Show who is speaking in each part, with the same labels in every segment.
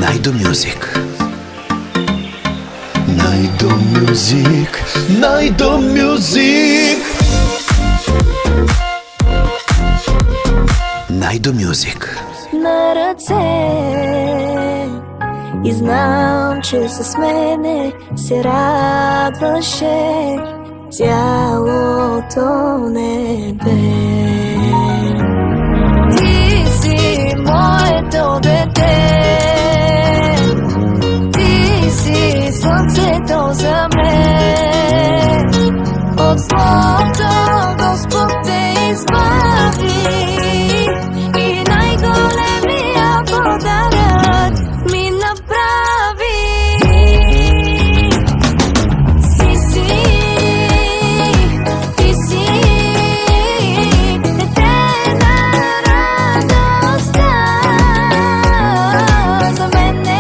Speaker 1: Найдо Мюзик. Найдо Мюзик. Найдо Мюзик. Найдо Мюзик.
Speaker 2: На ръце и знам, че с мене се радваше цялото небе. Ти си моето дете, ти си слънцето за мен. От злото Господ те избави и най-големия подарък ми направи. Ти си дете на радостта за мене.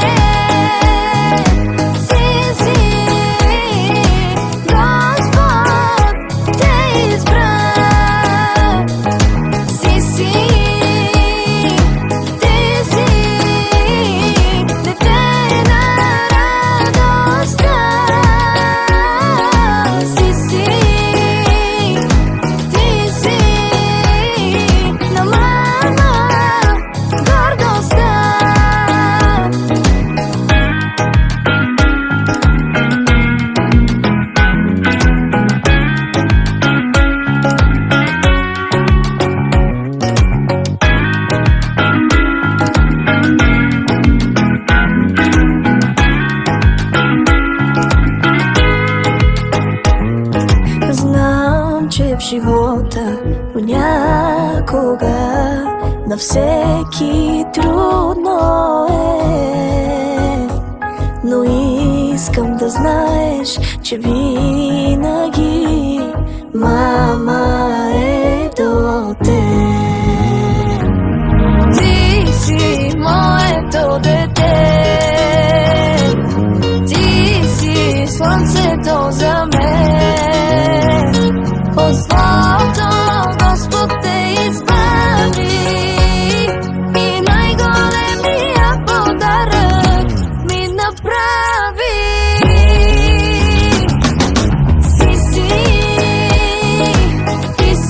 Speaker 2: Господ те избра. Знам, че в живота понякога на всеки трудно е, но искам да знаеш, че винаги мама е до теб. Ти си моето дете, ти си слънцето за мен. От злото Господ те избави и най-големия подарък ми направи. Ти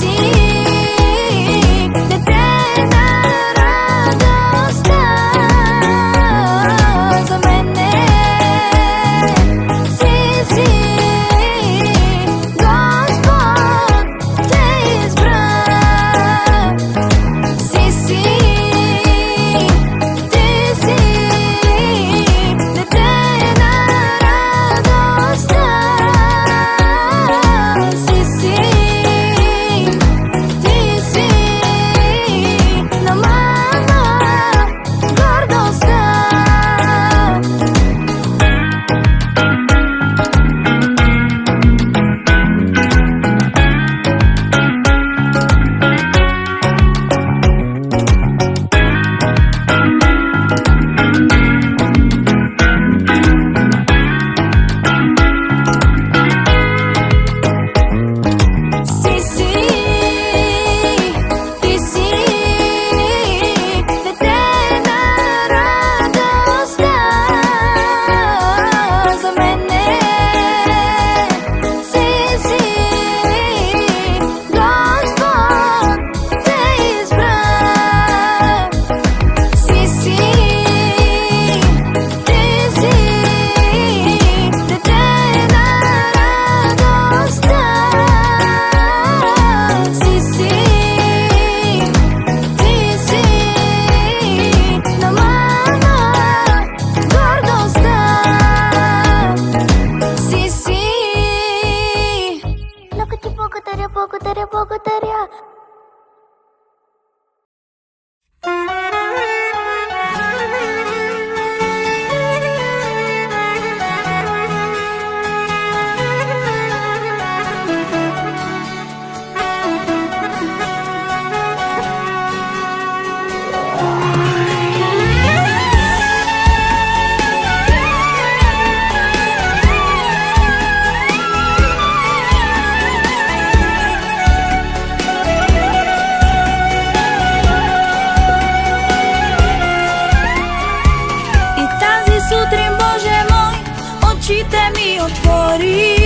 Speaker 2: очите ми отвори,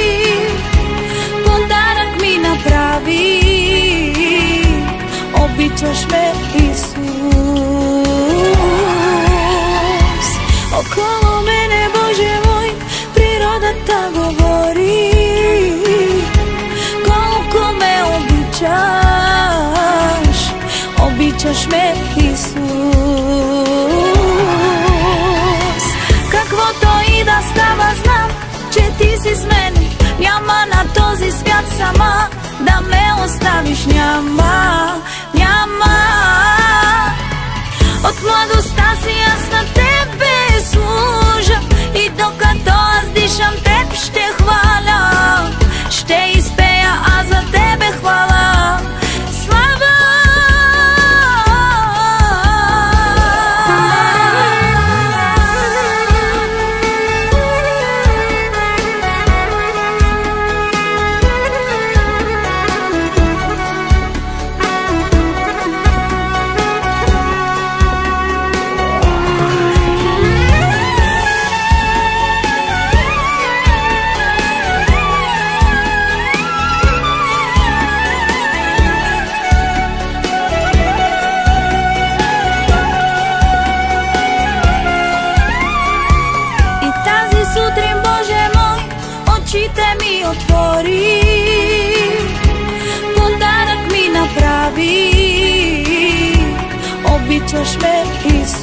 Speaker 2: подарък ми направи. Обичаш ме, Исус. Около мене, Боже мой, природата говори колко ме обичаш. Обичаш ме, Исус. Каквото и да става, знам, че ти си с мен. Няма на този свят сама да ме оставиш. Няма, няма. От младостта си аз на тебе служа и докато аз дишам, теб ще хваля. Ще изпея аз за тебе хвала. Слава. Очите ми отвори, подарък ми направи. Обичаш ме, Исус.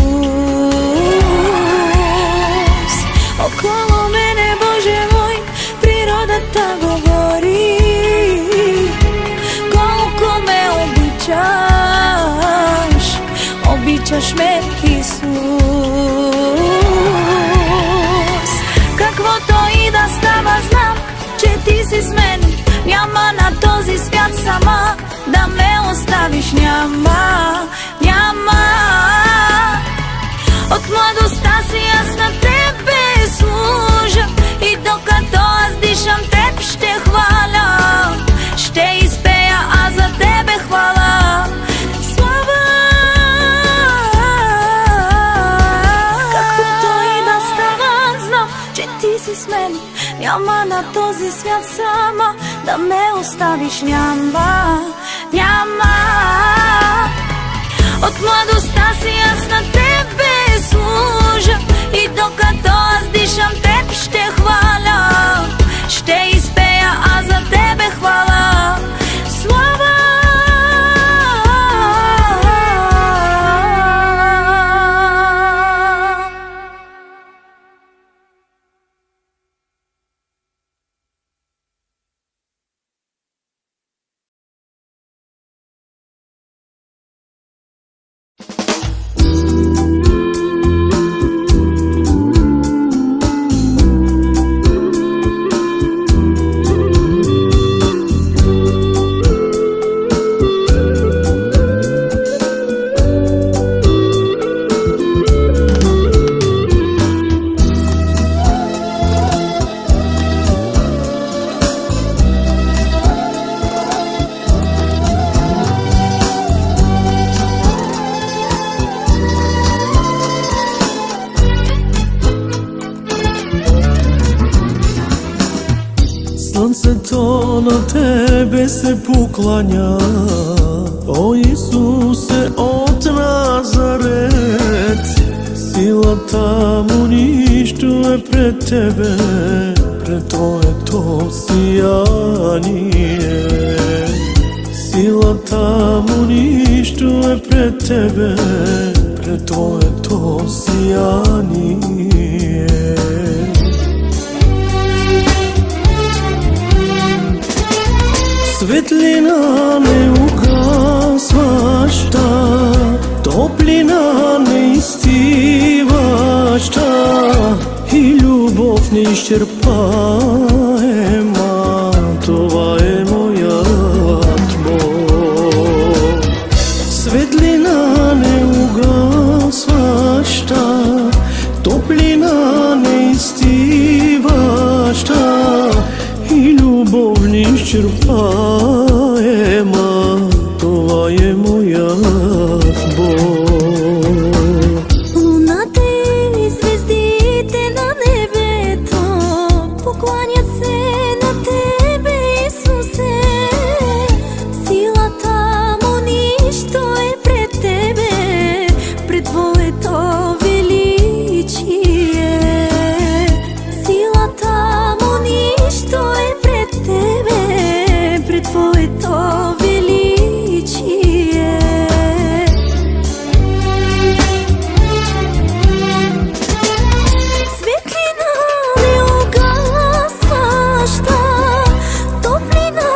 Speaker 2: Около мене, Боже мой, природата говори колко ме обичаш. Обичаш ме, Исус. Каквото и да става, знам, че ти си с мен. Няма на този свят сама да ме оставиш. Няма, няма. От младостта си аз на тебе служа и докато аз дишам, теб ще хваля. Ще изпея аз за тебе хвала. Слава. Каквото и да става, знам, че ти си с мен. Няма на този свят сама да ме оставиш. Няма, няма. От младостта си аз на тебе служа и докато аз дишам, теб ще хваля. Ще изпея аз за тебе хвала. Слава.
Speaker 1: Слънцето на тебе се покланя, о Исусе от Назарет. Силата му нищо е пред тебе, пред твоето сияние. Силата му нищо е пред тебе, пред твоето сияние. Светлина неугасваща, топлина неизстиваща и любов неизчерпаема. Това е моят Бог. Светлина неугасваща, топлина неизстиваща и любов неизчерпаема. Това е моят Бог.
Speaker 2: Луната и звездите на небе Твоето величие. Силата му нищо е пред Тебе, пред Твоето величие. Светлина неугасваща, топлина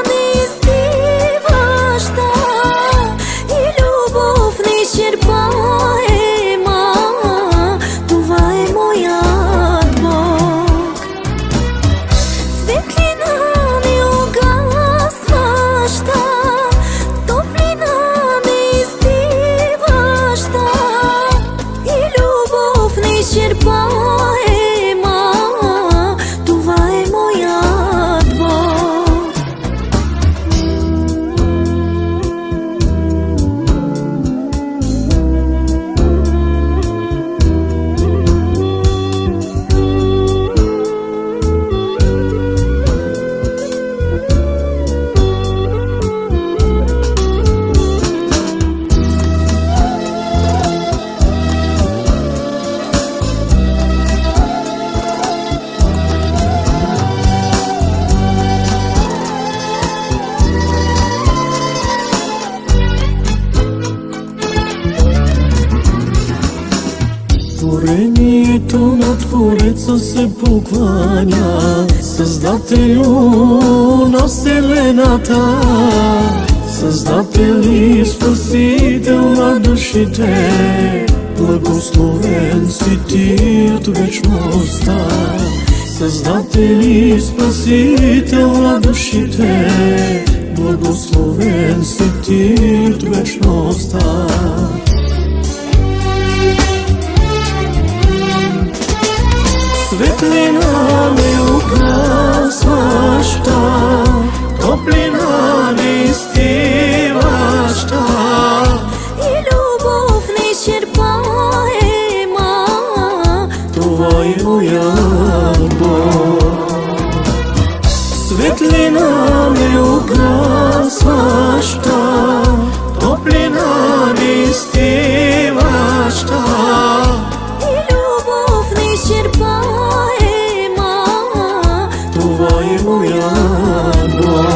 Speaker 2: неизбиваща и любов неизчерпаема, това е моят Бог. Светлина неугасваща, топлина неизбиваща и любов неизчерпаема, това е моят Бог.
Speaker 1: Творението на Твореца се покланя, Създателю на вселената, Създател и Спасител на душите, благословен си Ти от вечността. Създател и Спасител на душите, благословен си Ти от вечността. Светлина неугасваща, топлина неизстиваща
Speaker 2: И любов неизчерпаема,
Speaker 1: това е моят Бог. Светлина неугасваща, топлина неизстиваща
Speaker 2: и любов неизчерпаема,
Speaker 1: това е моят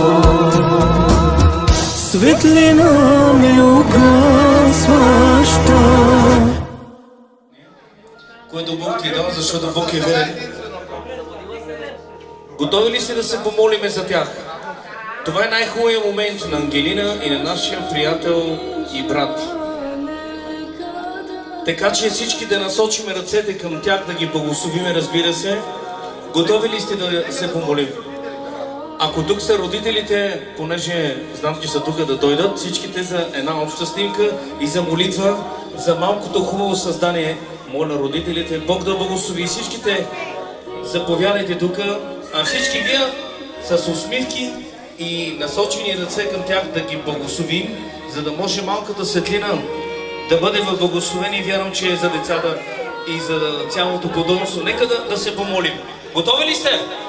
Speaker 1: Бог. Светлина неугасваща.
Speaker 3: Което Бог ти дал, защото Бог е верен. Готови ли сте да се помолиме за тях? Това е най-хубавият момент на Ангелина и на нашия приятел и брат. Така че всички да насочиме ръцете към тях, да ги благословиме, разбира се. Готови ли сте да се помолим? Ако тук са родителите, понеже знам, че са тук, да дойдат всичките за една обща снимка и за молитва за малкото хубаво създание. Моля родителите, Бог да благослови всичките. Заповядайте тук, а всички вие с усмивки и насочени ръце към тях да ги благословим, за да може малката светлина да бъде в благословение. Вярвам, че е за децата и за цялото потомство. Нека да се помолим. Готови ли сте?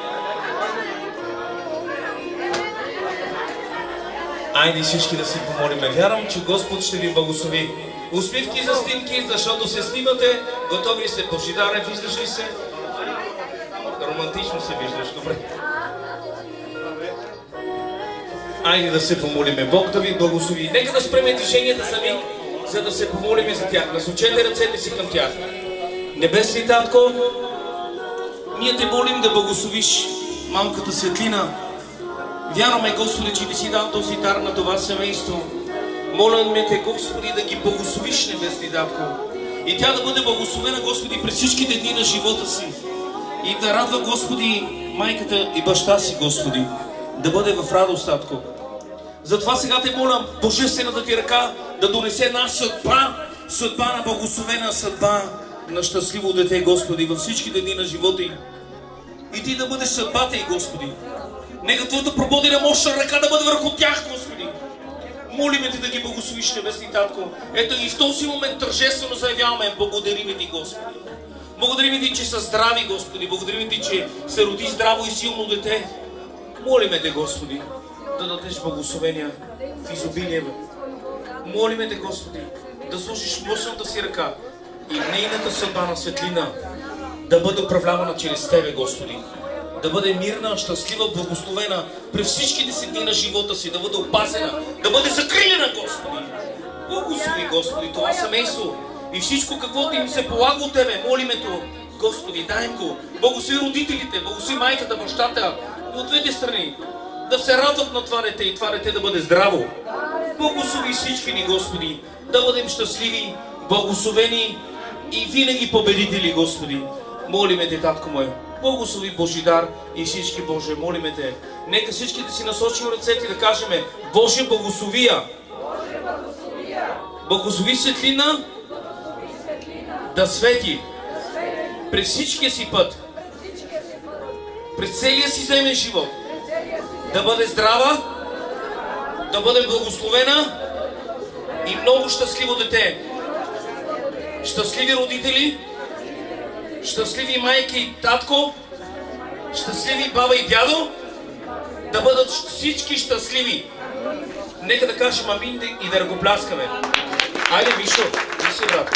Speaker 3: Айде всички да се помолиме. Вярвам, че Господ ще ви благослови. Усмивки за снимки, защото се снимате. Готови ли сте? Божидаре, виждаш ли се? Романтично се виждаш, добре. Айде да се помолиме. Бог да ви благослови. Нека да спреме движенията за миг, за да се помолиме за тях. Насочете ръцете си към тях. Небесни Татко, ние те молим да благословиш малката светлина. Вярваме, Господи, че ти си дал този дар на това семейство. Молим те, Господи, да ги благословиш, небесни Татко. И тя да бъде благословена, Господи, през всичките дни на живота си. И да радва, Господи, майката и баща си, Господи. Да бъде в радост, Татко. Затова сега те моля, Божествената ти ръка да донесе една съдба на благословена съдба на щастливо дете, Господи, във всичките дни на живота им. И ти да бъдеш съдбата й, Господи. Нека Твоята прободена мощна ръка да бъде върху тях, Господи. Молиме Те да ги благословиш, небесни Татко. Ето и в този момент тържествено заявяваме, благодарим Ти, Господи. Благодарим Ти, че са здрави, Господи. Благодарим Ти, че се роди здраво и силно дете. Молиме Те, Господи, да дадеш благословения в изобилие. Молиме Те, Господи, да сложиш мощната си ръка и нейната съдба на светлина да бъде управлявана чрез Тебе, Господи. Да бъде мирна, щастлива, благословена през всичките си дни на живота си, да бъде опазена, да бъде закрилена, Господи. Благослови, Господи, това семейство и всичко, каквото им се полага от Тебе. Молиме То, Господи, дай им го. Благослови родителите, благослови майката, бащата, от двете страни, да се радват на това дете и това дете да бъде здраво. Благослови всички ни, Господи, да бъдем щастливи, благословени и винаги победители, Господи. Молиме Те, Татко мой, благослови Божидар и всички Боже, молиме Те. Нека всички да си насочим ръцете и да кажем: Боже, благословия! Благослови светлина да свети през всичкия си път, през целия си земен живот, да бъде здрава, да бъде благословена и много щастливо дете. Щастливи родители, щастливи майки и татко, щастливи баба и дядо, да бъдат всички щастливи. Нека да кажем амин и да ръкопляскаме. Айде, Мишо, ти си, брат.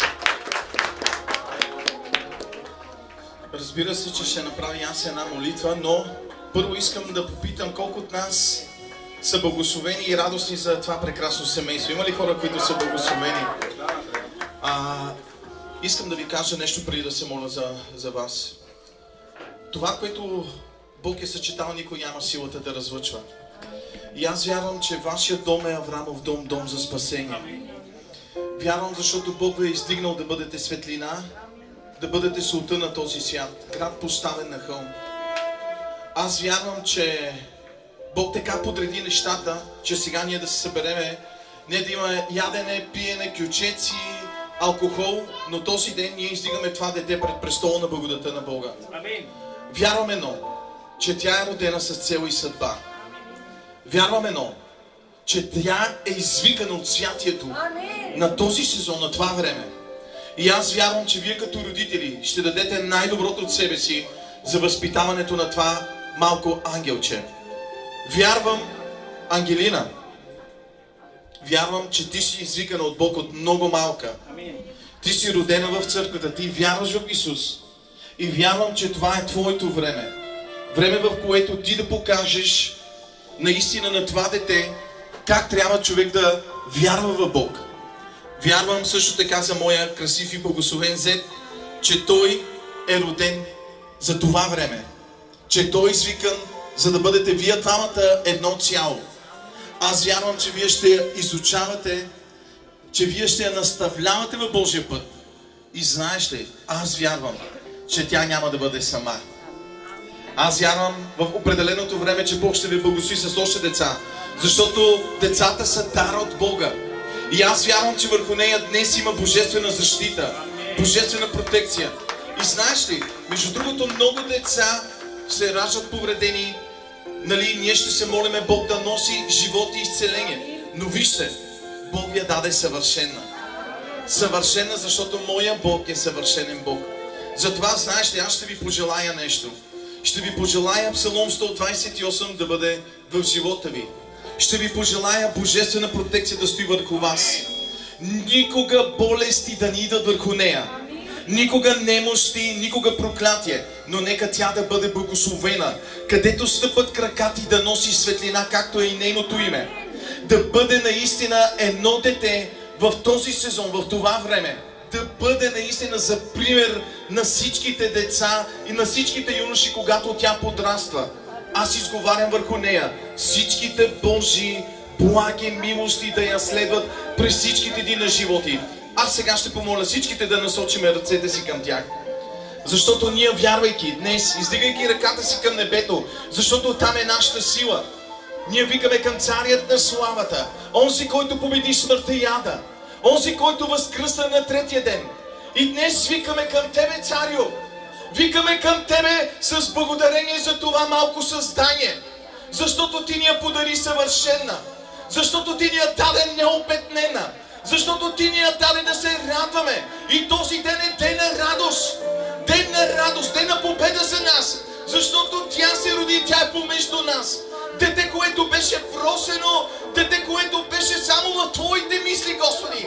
Speaker 4: Разбира се, че ще направя аз една молитва, но първо искам да попитам колко от нас са благословени и радостни за това прекрасно семейство. Има ли хора, които са благословени? Искам да ви кажа нещо преди да се моля за вас. Това, което Бог е съчетал, никой няма силата да разлъчва. И аз вярвам, че вашия дом е Аврамов дом, дом за спасение. Вярвам, защото Бог ви е издигнал да бъдете светлина, да бъдете солта на този свят, град поставен на хълм. Аз вярвам, че Бог така подреди нещата, че сега ние да се събереме, не да има ядене, пиене, кючеци, алкохол, но този ден ние издигаме това дете пред престола на благодата на Бога.
Speaker 3: Амин.
Speaker 4: Вярвам едно, че тя е родена с цел и съдба. Вярвам едно, че тя е извикана от святието на този сезон, на това време. И аз вярвам, че вие като родители ще дадете най-доброто от себе си за възпитаването на това малко ангелче. Вярвам, Ангелина, вярвам, че ти си извикана от Бог от много малка. Ти си родена в църквата, ти вярваш в Исус. И вярвам, че това е твоето време. Време, в което ти да покажеш наистина на това дете как трябва човек да вярва в Бог. Вярвам също така за моя красив и благословен зет, че той е роден за това време. Че той е извикан, за да бъдете вие двамата едно цяло. Аз вярвам, че вие ще я изучавате, че вие ще я наставлявате в Божия път. И знаеш ли, аз вярвам, че тя няма да бъде сама. Аз вярвам в определеното време, че Бог ще ви благослови с още деца. Защото децата са дар от Бога. И аз вярвам, че върху нея днес има божествена защита, божествена протекция. И знаеш ли, между другото, много деца се раждат повредени. Нали, ние ще се молиме Бог да носи живот и изцеление. Но вижте, Бог я даде съвършена. Съвършена, защото моя Бог е съвършенен Бог. Затова, знаеш ли, аз ще ви пожелая нещо. Ще ви пожелая Псалом 128 да бъде в живота ви. Ще ви пожелая божествена протекция да стои върху вас. Никога болести да ни идат върху нея. Никога немощи, никога проклятие. Но нека тя да бъде благословена. Където стъпат краката и да носи светлина, както е и нейното име. Да бъде наистина едно дете в този сезон, в това време. Да бъде наистина за пример на всичките деца и на всичките юноши, когато тя подраства. Аз изговарям върху нея всичките Божии благи милости да я следват през всичките дни на животи. Аз сега ще помоля всичките да насочиме ръцете си към тях. Защото ние, вярвайки днес, издигайки ръката си към небето, защото там е нашата сила, ние викаме към Царят на славата, онзи, който победи смъртта и ада, онзи, който възкръсна на третия ден. И днес викаме към Тебе, Царю, викаме към Тебе с благодарение за това малко създание, защото Ти ни я подари съвършена, защото Ти ни я даде неопетнена, защото Ти ни я даде да се радваме. И този ден е ден на радост, ден на победа за нас, защото тя се роди, тя е помежду нас. Дете, което беше просено, дете, което беше само в Твоите мисли, Господи.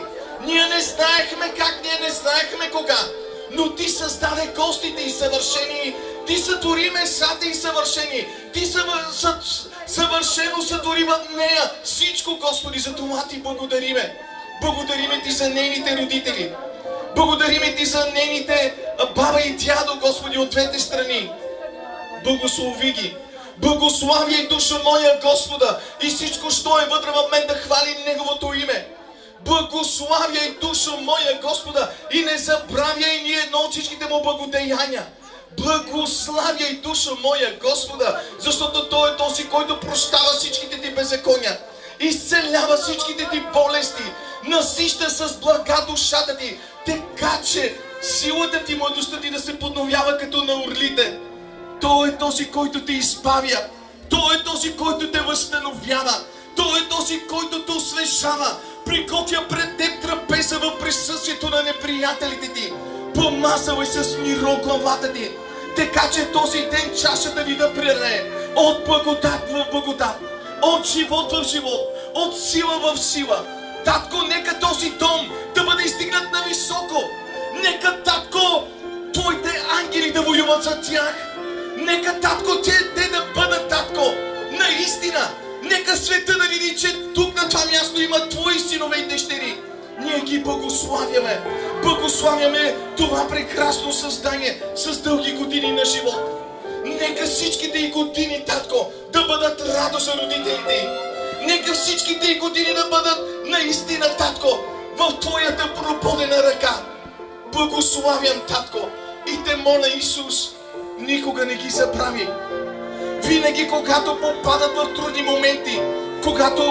Speaker 4: Ние не знаехме как, ние не знаехме кога. Но Ти създаде костите и съвършени. Ти сътвори месата и съвършени. Ти съвършено сътвори в нея всичко, Господи, за това Ти благодариме. Благодариме Ти за нейните родители. Благодариме Ти за нейните баба и дядо, Господи, от двете страни. Благослови ги. Благославяй, душа моя, Господа, и всичко, що е вътре в мен, да хвали Неговото име. Благославяй, душа моя, Господа, и не забравяй ни едно от всичките Му благодеяния. Благославяй, душа моя, Господа, защото Той е този, който прощава всичките Ти беззакония, изцелява всичките Ти болести, насища с блага душата Ти, така че силата Ти, младостта Ти да се подновява като на орлите. Той е този, който Те избавя. Той е този, който Те възстановява. Той е този, който Те освежава. Приготвя пред Теб трапеза в присъствието на неприятелите Ти. Помазавай с миро главата Ти, така че този ден чашата Ви да прелее от благодат в благодат, от живот в живот, от сила в сила. Татко, нека този дом да бъде издигнат на високо. Нека, Татко, Твоите ангели да воюват за тях. Нека, Татко, те да бъдат, Татко, наистина. Нека света да види, че тук на това място има Твои синове и дъщери. Ние ги благославяме. Благославяме това прекрасно създание с дълги години на живот. Нека всичките и години, Татко, да бъдат радост за родителите. Нека всичките и години да бъдат наистина, Татко, в Твоята проподена ръка. Благославям, Татко, и Те моля, Исус, никога не ги забрави. Винаги, когато попадат в трудни моменти, когато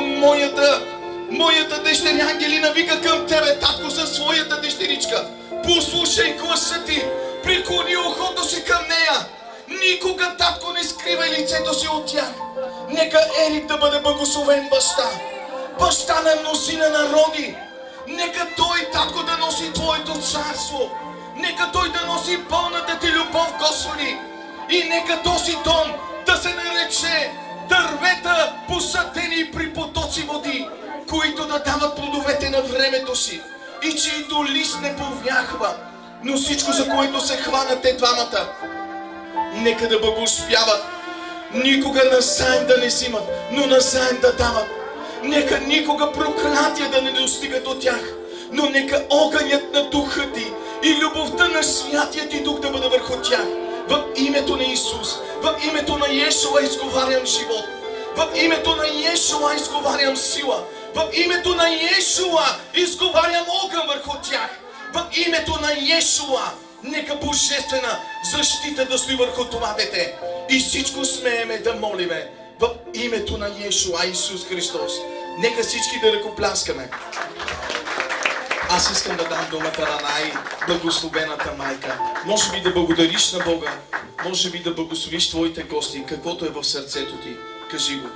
Speaker 4: моята дъщеря Ангелина вика към Тебе, Татко, със своята дъщеричка, послушай гласа Ти, преклони ухото си към нея. Никога, Татко, не скривай лицето си от тях. Нека Ерик да бъде благословен баща. Баща на мнозина народи. Нека той, Татко, да носи Твоето царство. Нека той да носи пълната Ти любов, Господи. И нека този дом да се нарече дървета, посадени при потоци води, които да дават плодовете на времето си и чието лист не повяхва. Но всичко, за което се хванат те двамата, нека да благоуспяват. Никога назаем да не взимат, но назаем да дават. Нека никога проклятия да не достигат от тях, но нека огънят на духа Ти и любовта на Святия Ти Дух да бъде върху тях. В името на Исус, в името на Йешуа изговарям живот. В името на Йешуа изговарям сила. В името на Йешуа изговарям огън върху тях. В името на Йешуа нека божествена защита да стои върху това дете. И всичко смееме да молиме в името на Йешуа Исус Христос. Нека всички да ръкопляскаме. Аз искам да дам думата на най-благословената майка. Може би да благодариш на Бога, може би да благословиш твоите гости, каквото е в сърцето ти. Кажи го.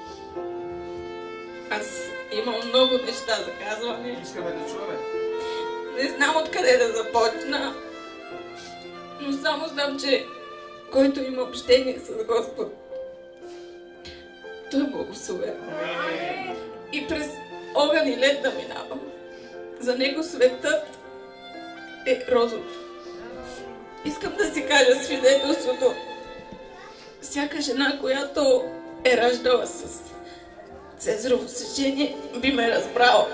Speaker 5: Аз имам много неща за казване.
Speaker 4: Искаме да чуваме.
Speaker 5: Не знам откъде да започна, но само знам, че който има общение с Господ, Той е благословен. И през огън и лед да минавам. За Него светът е розов. Искам да си кажа свидетелството. Всяка жена, която е раждала с цезарово сечение, би ме разбрала.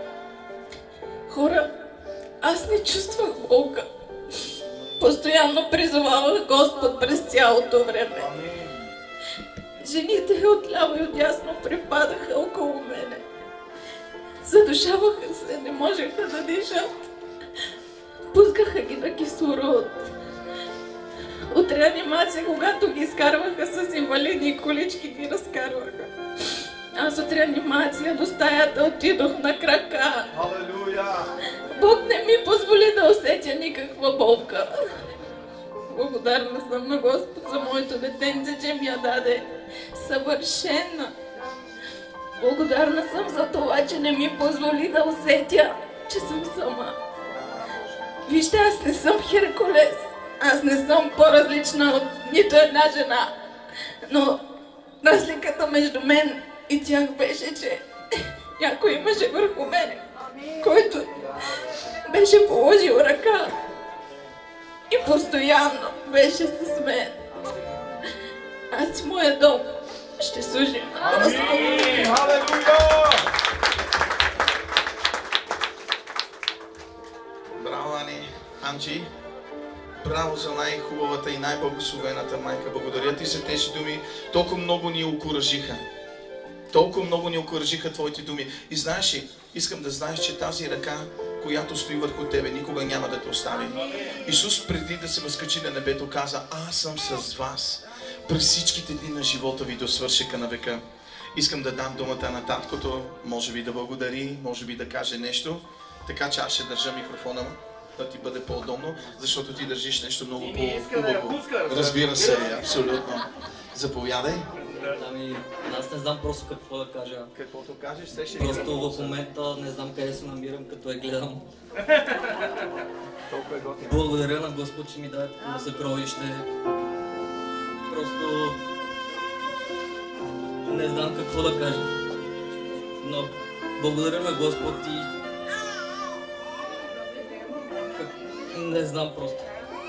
Speaker 5: Хора, аз не чувствах болка. Постоянно призовавах Господ през цялото време. Жените отляво и отясно припадаха около мене. Задушаваха се, не можеха да дишат. Пускаха ги на кислород. От реанимация, когато ги изкарваха с инвалидни колички, ги разкарваха. Аз от реанимация до стаята отидох на крака.
Speaker 4: Алелуя!
Speaker 5: Бог не ми позволи да усетя никаква болка. Благодарна съм на Господ за моето детенце, че ми я даде съвършена. Благодарна съм за това, че не ми позволи да усетя, че съм сама. Вижте, аз не съм Херкулес. Аз не съм по-различна от нито една жена. Но разликата между мен и тях беше, че някой имаше върху мене, който беше положил ръка и постоянно беше с мен. Аз в моя дом ще служим на Господа.
Speaker 4: Браво, Ани. Анджи, браво за най-хубавата и най-благословената майка. Благодаря ти за тези думи. Толкова много ни окуражиха. Толкова много ни окуражиха твоите думи. И знаеш ли, искам да знаеш, че тази ръка, която стои върху тебе, никога няма да те остави. Исус преди да се възкачи на небето каза: аз съм с вас през всичките дни на живота ви до свършека на века. Искам да дам думата на таткото, може би да благодари, може би да каже нещо. Така че аз ще държа микрофона, да ти бъде по-удобно, защото ти държиш нещо много по-хубаво. Разбира се, абсолютно. Заповядай.
Speaker 6: Ами, аз не знам просто какво да кажа.
Speaker 4: Каквото кажеш, се ще...
Speaker 6: Просто в момента не знам къде се намирам, като я гледам. Благодаря на Господ, че ми даде такова съкровище. Просто не знам какво да кажа. Но благодаря на Господ и... Не знам просто.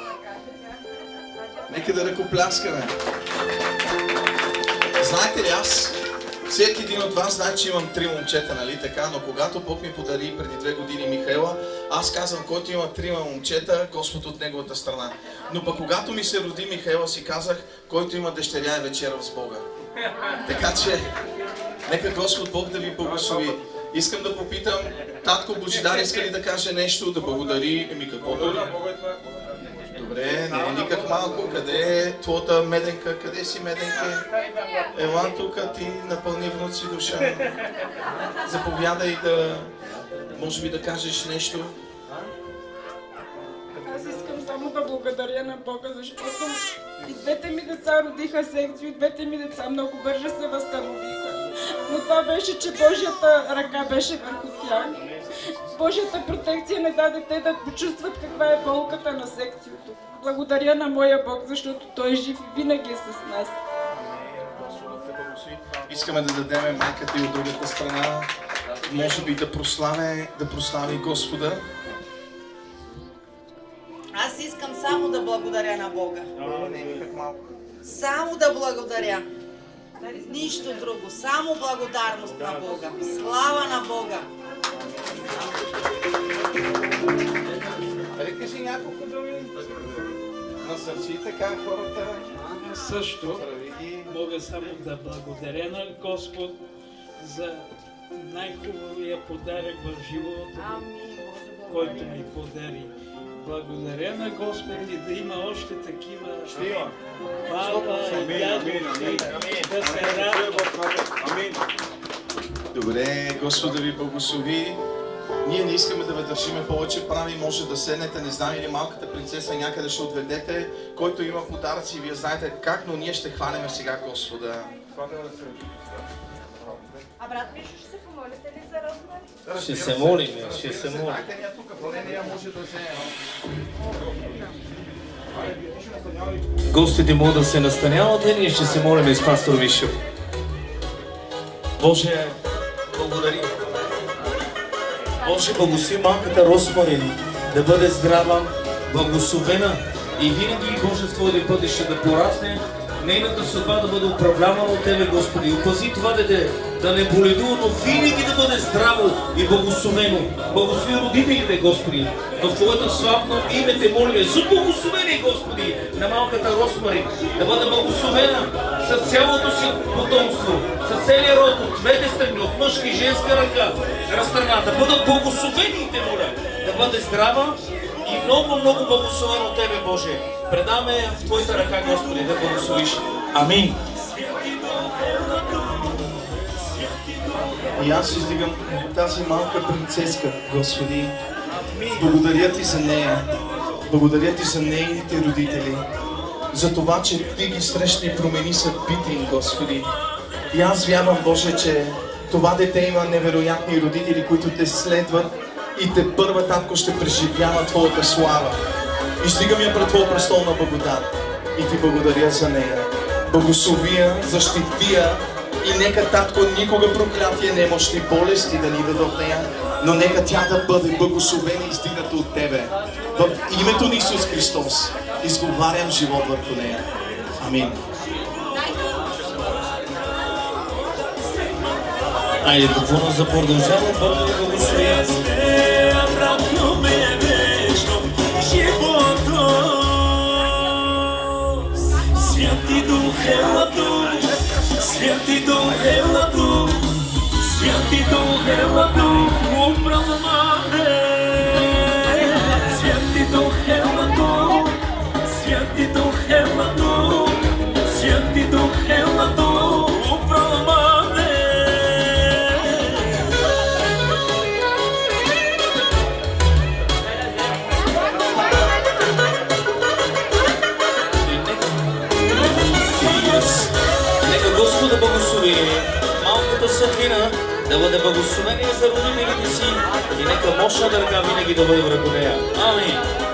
Speaker 4: Нека да ръкопляскаме. Знаете ли, аз, всеки един от вас знае, че имам 3 момчета, нали така, но когато Бог ми подари преди 2 години Михаела, аз казвам, който има 3 момчета, Господ от неговата страна. Но пък когато ми се роди Михаела, си казах, който има дъщеря е вечерва с Бога. Така че, нека Господ Бог да ви благослови. Искам да попитам, татко Божидар иска ли да каже нещо, да благодари, каквото ли? Добре, не е никак малко. Къде е твоята меденка? Къде си, меденка? Ела тук, ти напълни внуци душа. Заповядай да, може би да кажеш нещо.
Speaker 7: Аз искам само да благодаря на Бога, защото и двете ми деца родиха секцио, и двете ми деца много бързо се възстановиха. Но това беше, че Божията ръка беше върху тях. Божията протекция не даде те да почувстват каква е болката на секциото. Благодаря на моя Бог, защото Той е жив и винаги е с нас.
Speaker 4: Искаме да дадем майката и от другата страна. Може би да прослави Господа.
Speaker 8: Аз искам само да благодаря на Бога. Само да благодаря. Нищо друго. Само благодарност на Бога. Слава на Бога.
Speaker 4: Кажи няколко думи. Насърчи така хората.
Speaker 9: Също мога само да благодаря на Господ за най-хубавия подарък в живота ми, който ми подари. Благодаря на Господ и да има още такива баба и дядовци, да се радват.
Speaker 4: Добре, Господ да ви благослови. Ние не искаме да ви държиме повече прави, може да седнете, не знам или малката принцеса някъде ще отведете, който има подаръци, вие знаете как, но ние ще хванеме сега Господа.
Speaker 10: А брат Мишо, ще се помолите ли за Розмари?
Speaker 3: Ще се молим, ще се молим.
Speaker 4: Знаете ние тук, поне нея може да вземе.
Speaker 3: Гостите могат да се настаняват и ние ще се молим с пастор Мишо. Боже, благодарим. Боже, благослови малката Розмари да бъде здрава, благословена и винаги Боже в Твоите пътища да порасне, нейната съдба да бъде управлявана от Тебе, Господи. Опази това дете да не боледува, но винаги да бъде здраво и благословено. Благослови родителите, Господи. В Твоето славно име Те молим за благословение, Господи, на малката Розмари. Да бъде благословена с цялото си потомство, с целия род от двете страни, от мъжка и женска ръка, разстрана. Да бъдат благословени, Те моля. Да бъде здрава и много, много благословен от Тебе, Боже. Предаме в Твоята ръка, Господи, да благословиш. Амин.
Speaker 4: И аз издигам тази малка принцеска, Господи. Благодаря Ти за нея. Благодаря Ти за нейните родители. За това, че Ти ги срещна и промени съдбите им, Господи. И аз вярвам, Боже, че това дете има невероятни родители, които те следват и те първа, татко, ще преживява Твоята слава. И стигам я пред Твоя престол на благодат. И Ти благодаря за нея. Благослови я, защити я и нека, татко, никога проклятие, немощи, болести да ни дадат нея. но нека тя да бъде благословена и издигната от Тебе. В името на Исус Христос изговарям живот върху нея. Амин.
Speaker 3: Айде, какво за продължава, Бог да благослови.
Speaker 1: Святи Дух ела тук, Святи Дух ела тук, Святи Дух ела тук, управляме. Святи Дух ела тук, Святи Дух ела тук, Святи Дух ела тук, управляме.
Speaker 3: Нека Господ да благослови малката светлина, да бъде благословение за родителите си и нека мощната ръка винаги да бъде върху нея. Амин.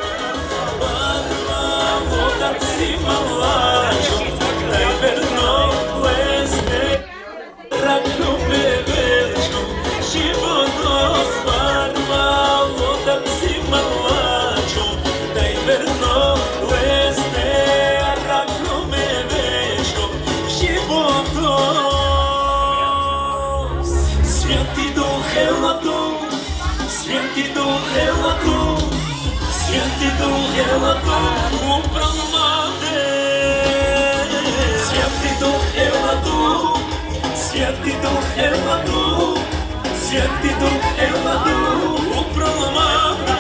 Speaker 1: Святи Дух ела тук, Святи Дух ела тук, Святи Дух ела тук, управляме. Святи Дух ела тук, Святи Дух ела тук, Святи Дух ела тук, управляме.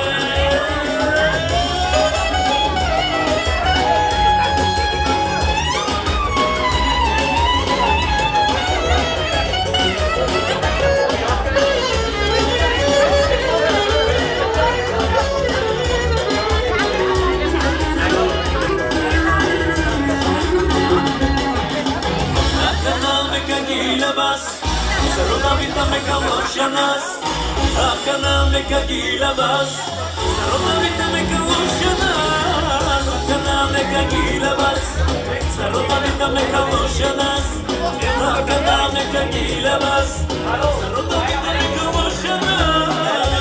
Speaker 1: Zarotavitame kaloshanas, akaname kagilabas. Zarotavitame kaloshanas, akaname kagilabas. Zarotavitame kaloshanas, akaname kagilabas. Zarotavitame kaloshanas.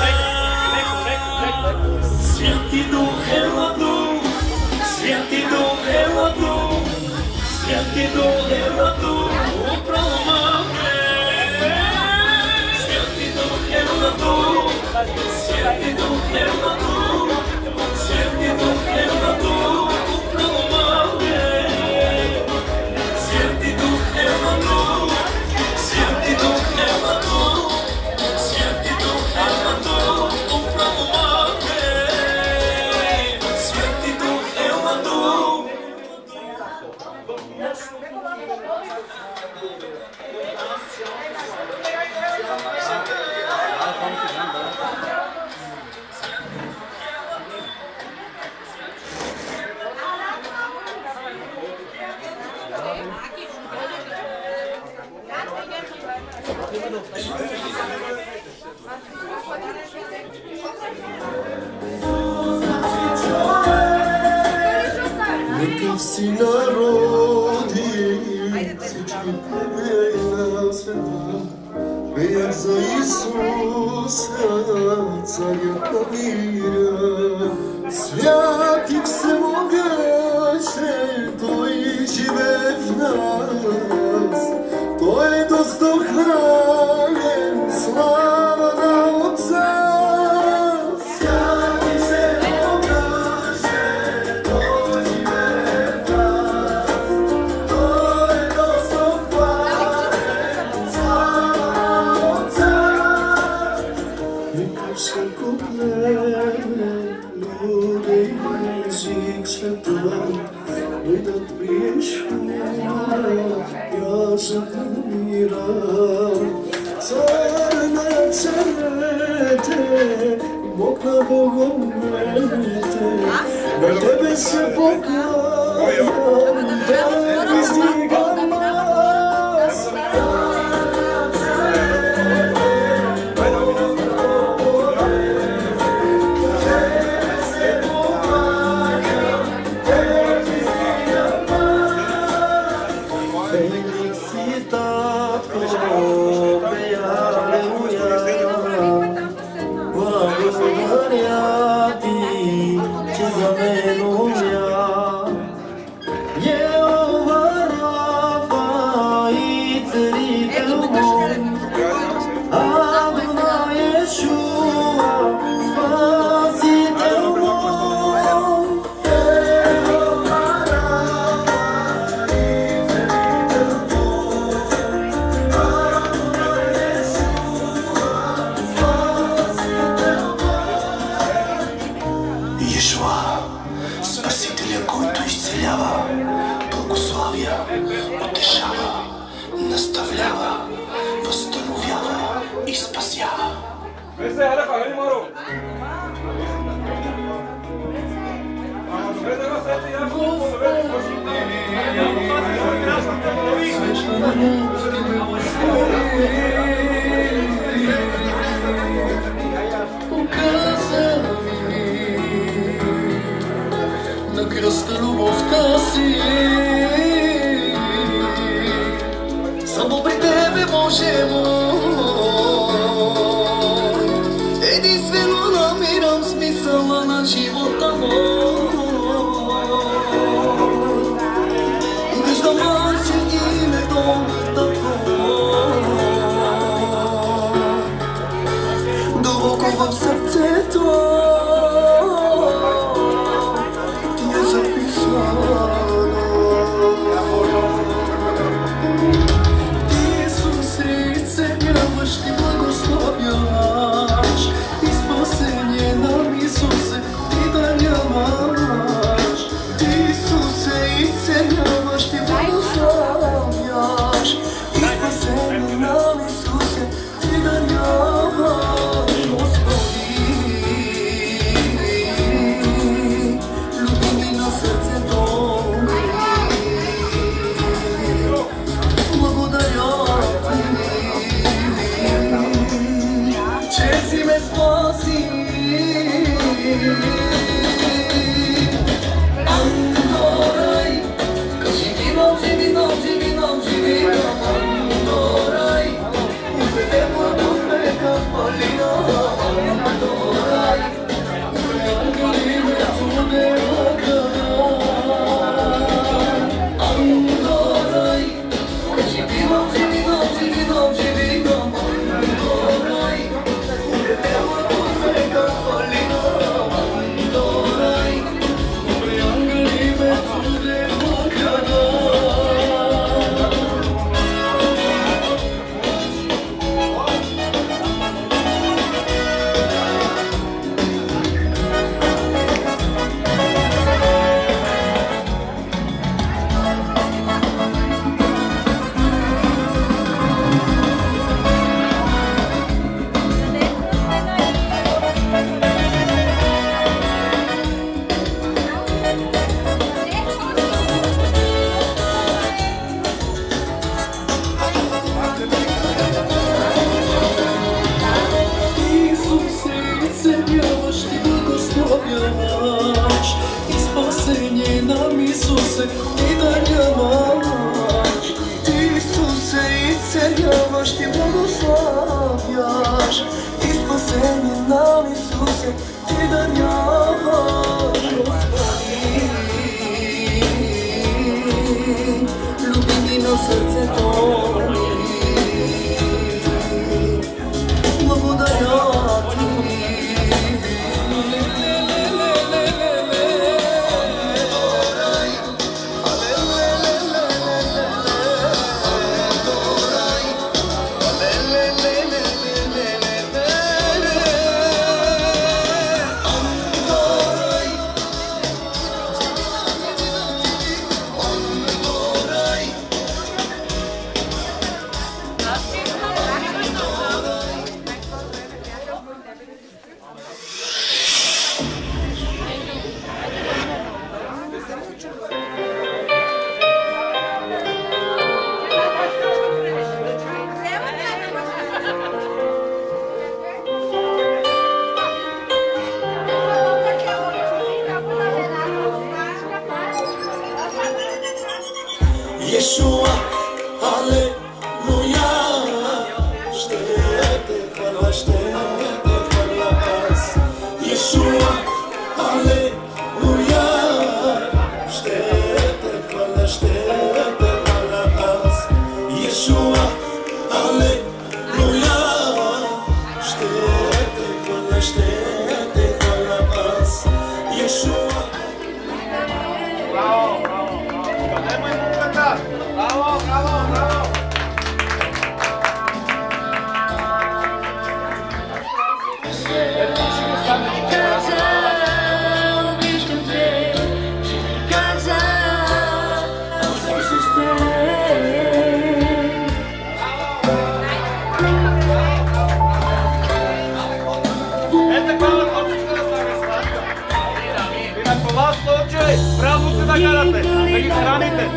Speaker 1: Святи Дух ела тук, Святи Дух ела тук, Святи Дух ела тук, управляме. Святи Дух ела тук, Святи Дух ела тук, Святи Дух ела тук, управляме. Святи Дух ела тук, Святи Дух ела тук, Святи Дух ела тук, управляме. Святи Дух ела тук.
Speaker 11: Нека си народи, всички племена на света, пеят за Исуса, царят на мира. Святи всемогъщен, Той живее в нас, Той е достохранен, слава на Отца. Святи всемогъщен, Той живее в нас, Той е достохранен, слава на Отца. Нека всяко племе, люде и език светът, дойдат при Ишуа, язът на мира. Цар на царете, Бог на богомете, на Тебе се покланям, Тебе издигам аз. Велик си Татко, бе, алелуя. Yeshua, Hallelujah.
Speaker 12: Празници да карате, да ги храните.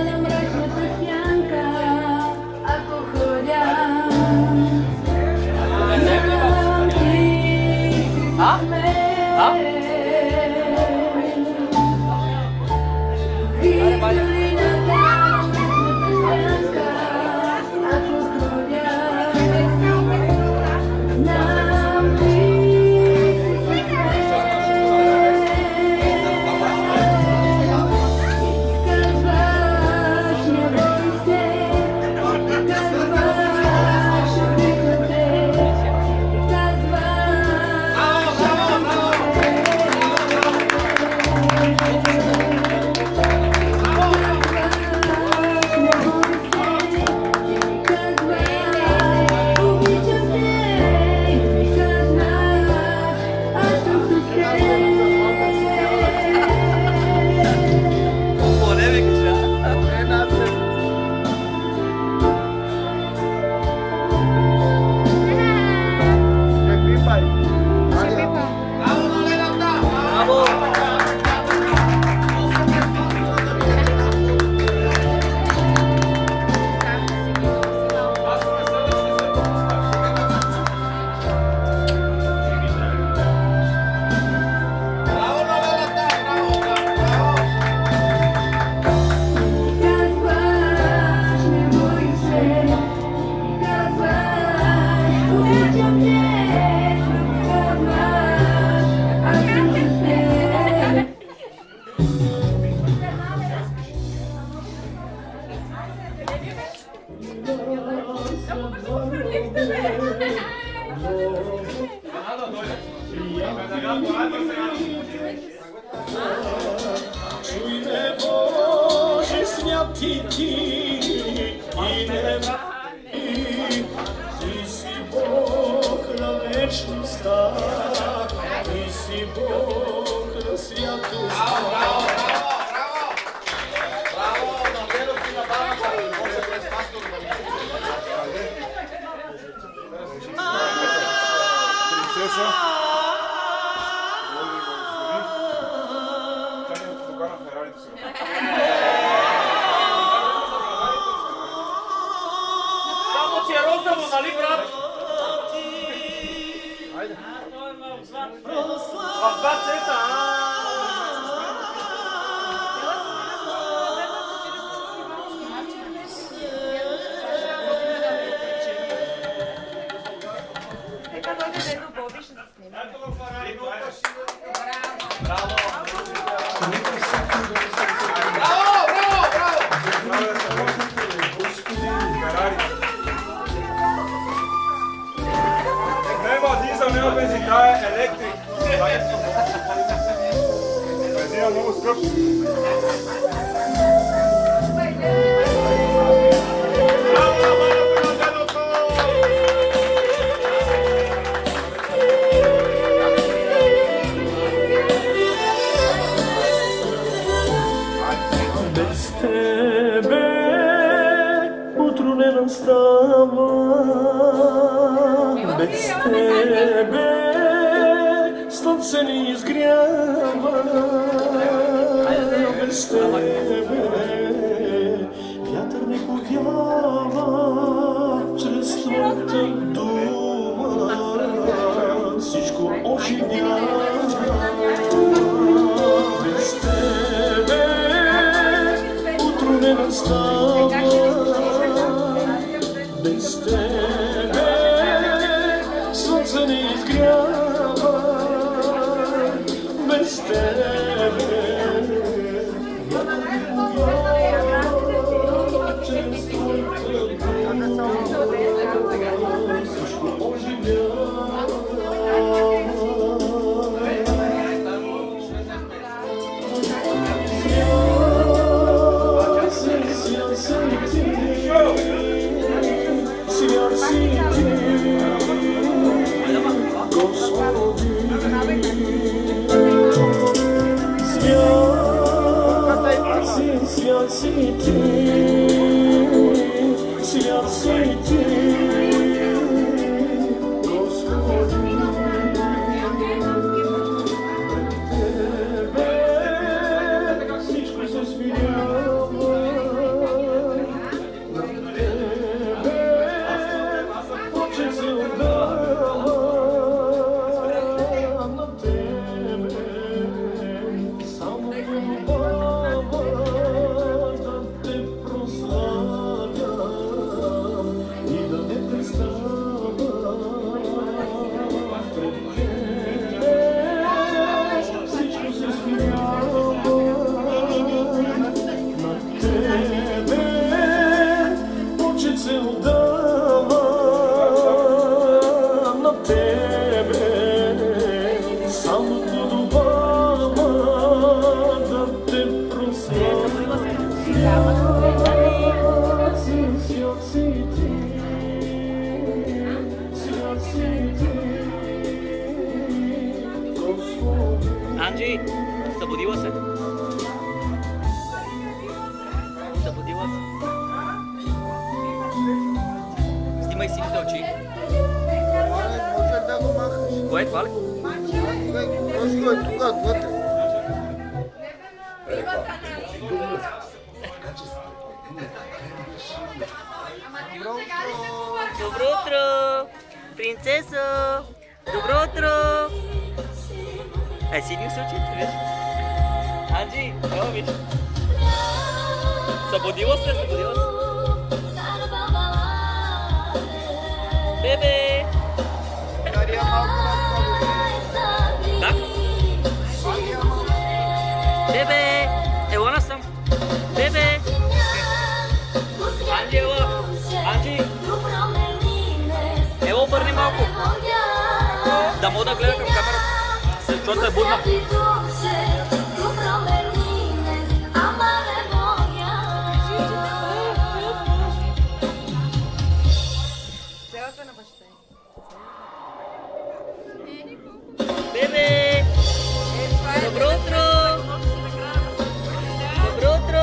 Speaker 6: Анджи, събудила се. Събудила се. Снимай сините очи.
Speaker 13: Може да го махаш.
Speaker 6: Кое е това ли?
Speaker 13: Може го е тук, отвътре.
Speaker 6: Добро утро, принцесо! Добро утро! Сини се очите, виж? Анджи, ево виж. Събудила се, събудила се. Бебе! Да? Бебе! Ела насам! Бебе! Анджи, ела! Анджи! Ела, обърни малко! Да мога да гледа към камерата, защото е будна. Бебе! Добро утро! Добро утро!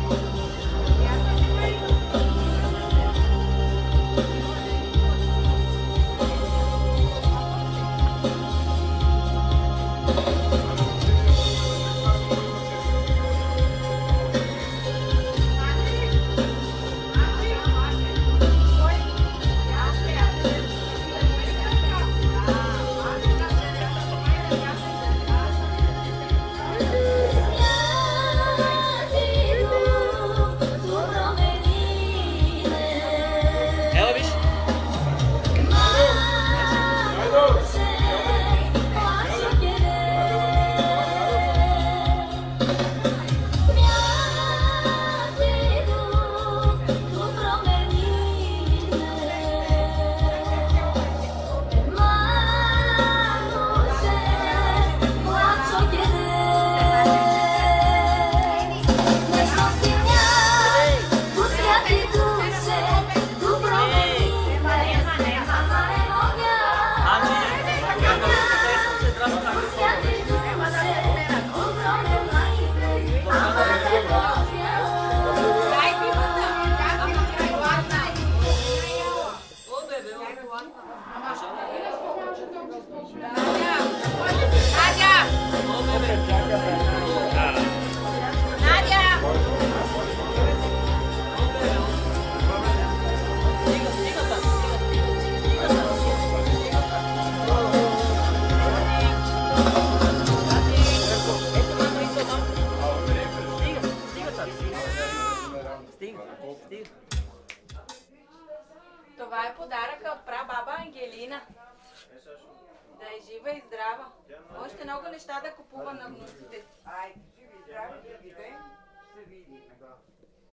Speaker 14: Това е подаръка от прабаба Ангелина. Да е жива и здрава. Още много неща да купува на внуците си.
Speaker 13: Айде, живи и здрави, ще видим. Ще видим.